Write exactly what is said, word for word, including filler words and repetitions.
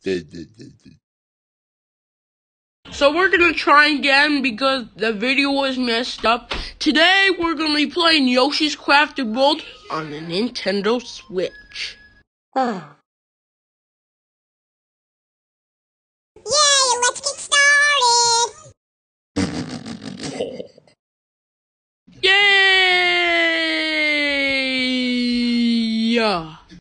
So we're gonna try again because the video was messed up. Today we're gonna be playing Yoshi's Crafted World on the Nintendo Switch. Yay, let's get started! Yay! Yeah.